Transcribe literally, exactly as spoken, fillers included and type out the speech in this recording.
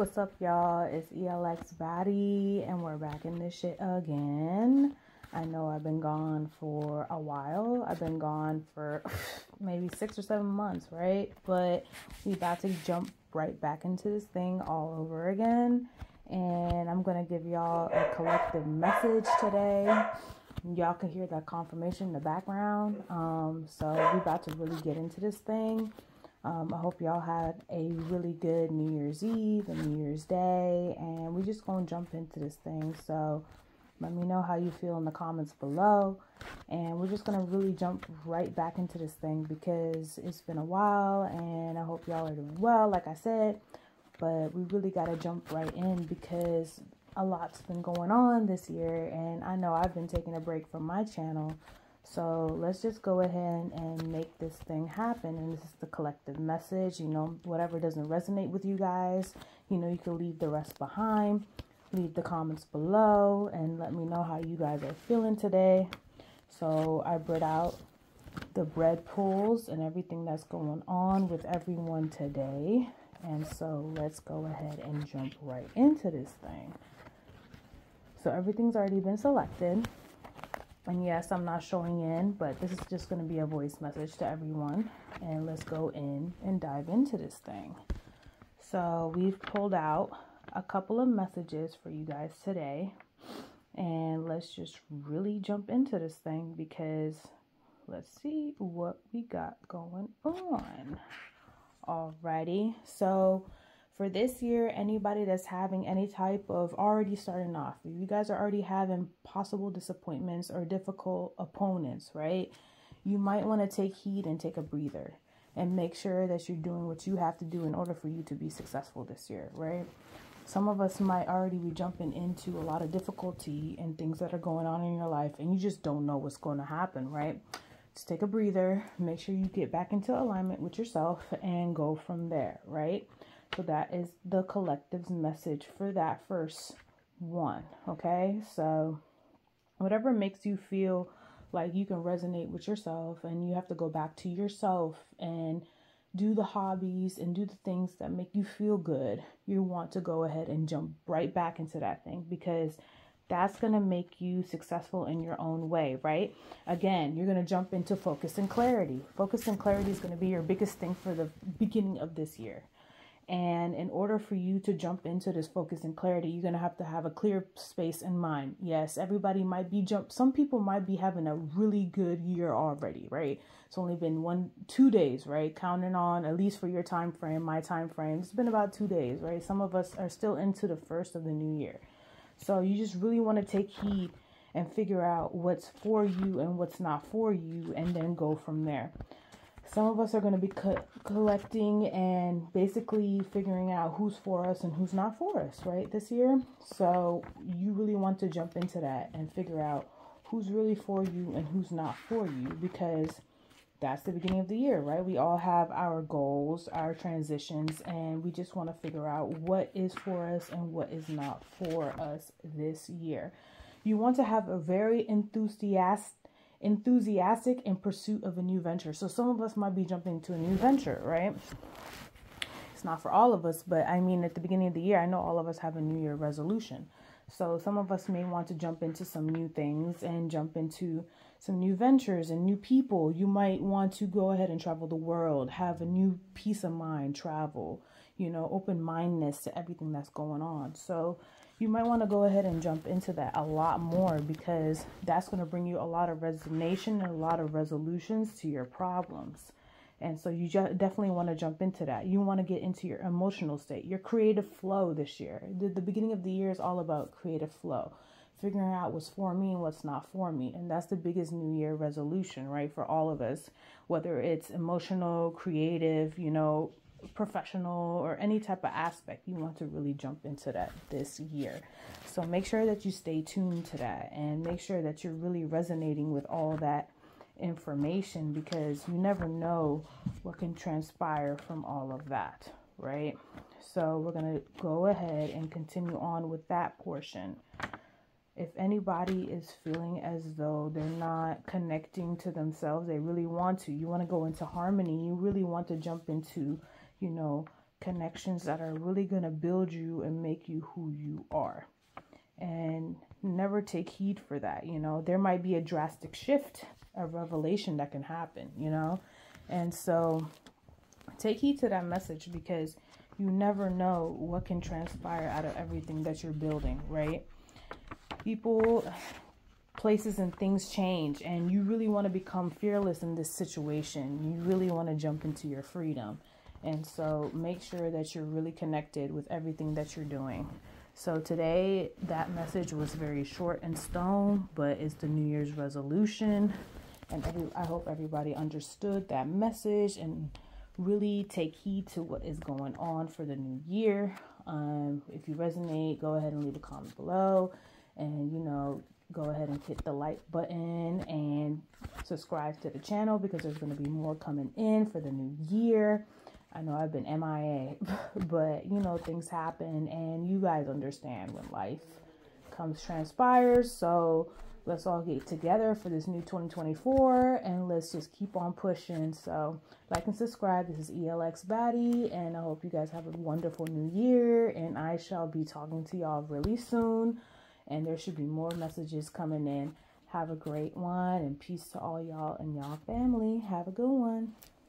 What's up, y'all? It's E L X Baddie, and we're back in this shit again. I know I've been gone for a while. I've been gone for maybe six or seven months, right? But we about to jump right back into this thing all over again. And I'm going to give y'all a collective message today. Y'all can hear that confirmation in the background. Um, so we about to really get into this thing. Um, I hope y'all had a really good New Year's Eve and New Year's Day, and we just gonna jump into this thing. So let me know how you feel in the comments below, and we're just gonna really jump right back into this thing because it's been a while, and I hope y'all are doing well, like I said, but we really gotta jump right in because a lot's been going on this year, and I know I've been taking a break from my channel. So let's just go ahead and make this thing happen. And this is the collective message. You know, whatever doesn't resonate with you guys, you know, you can leave the rest behind. Leave the comments below and let me know how you guys are feeling today. So I brought out the bread pulls and everything that's going on with everyone today. And so let's go ahead and jump right into this thing. So everything's already been selected. And yes, I'm not showing in, but this is just going to be a voice message to everyone. And let's go in and dive into this thing. So we've pulled out a couple of messages for you guys today. And let's just really jump into this thing because let's see what we got going on. Alrighty, so for this year, anybody that's having any type of already starting off, if you guys are already having possible disappointments or difficult opponents, right? You might want to take heed and take a breather and make sure that you're doing what you have to do in order for you to be successful this year, right? Some of us might already be jumping into a lot of difficulty and things that are going on in your life, and you just don't know what's going to happen, right? Just take a breather, make sure you get back into alignment with yourself and go from there, right? So that is the collective's message for that first one, okay? So whatever makes you feel like you can resonate with yourself and you have to go back to yourself and do the hobbies and do the things that make you feel good, you want to go ahead and jump right back into that thing because that's going to make you successful in your own way, right? Again, you're going to jump into focus and clarity. Focus and clarity is going to be your biggest thing for the beginning of this year. And in order for you to jump into this focus and clarity, you're going to have to have a clear space in mind. Yes, everybody might be jump. Some people might be having a really good year already, right? It's only been one, two days, right? Counting on, at least for your time frame, my time frame, it's been about two days, right? Some of us are still into the first of the new year. So you just really want to take heed and figure out what's for you and what's not for you, and then go from there. Some of us are going to be co collecting and basically figuring out who's for us and who's not for us, right, this year. So you really want to jump into that and figure out who's really for you and who's not for you, because that's the beginning of the year, right? We all have our goals, our transitions, and we just want to figure out what is for us and what is not for us this year. You want to have a very enthusiastic enthusiastic in pursuit of a new venture. So some of us might be jumping into a new venture, right? It's not for all of us, but I mean, at the beginning of the year, I know all of us have a New Year resolution. So some of us may want to jump into some new things and jump into some new ventures and new people. You might want to go ahead and travel the world, have a new peace of mind, travel, you know, open-mindedness to everything that's going on. So you might want to go ahead and jump into that a lot more because that's going to bring you a lot of resignation and a lot of resolutions to your problems. And so you just definitely want to jump into that. You want to get into your emotional state, your creative flow this year. The, the beginning of the year is all about creative flow, figuring out what's for me and what's not for me. And that's the biggest New Year resolution, right, for all of us, whether it's emotional, creative, you know, professional, or any type of aspect. You want to really jump into that this year. So make sure that you stay tuned to that and make sure that you're really resonating with all that information, because you never know what can transpire from all of that, right? So we're going to go ahead and continue on with that portion. If anybody is feeling as though they're not connecting to themselves, they really want to, you want to go into harmony, you really want to jump into, you know, connections that are really going to build you and make you who you are. And never take heed for that. You know, there might be a drastic shift, a revelation that can happen, you know, and so take heed to that message, because you never know what can transpire out of everything that you're building, right? People, places, and things change, and you really want to become fearless in this situation. You really want to jump into your freedom. And so make sure that you're really connected with everything that you're doing. So today, that message was very short and stone, but it's the New Year's resolution. And every, I hope everybody understood that message and really take heed to what is going on for the new year. Um, if you resonate, go ahead and leave a comment below. And, you know, go ahead and hit the like button and subscribe to the channel, because there's going to be more coming in for the new year. I know I've been M I A, but, you know, things happen, and you guys understand when life comes transpires. So let's all get together for this new twenty twenty-four, and let's just keep on pushing. So like and subscribe. This is E L X Baddie, and I hope you guys have a wonderful new year, and I shall be talking to y'all really soon, and there should be more messages coming in. Have a great one, and peace to all y'all and y'all family. Have a good one.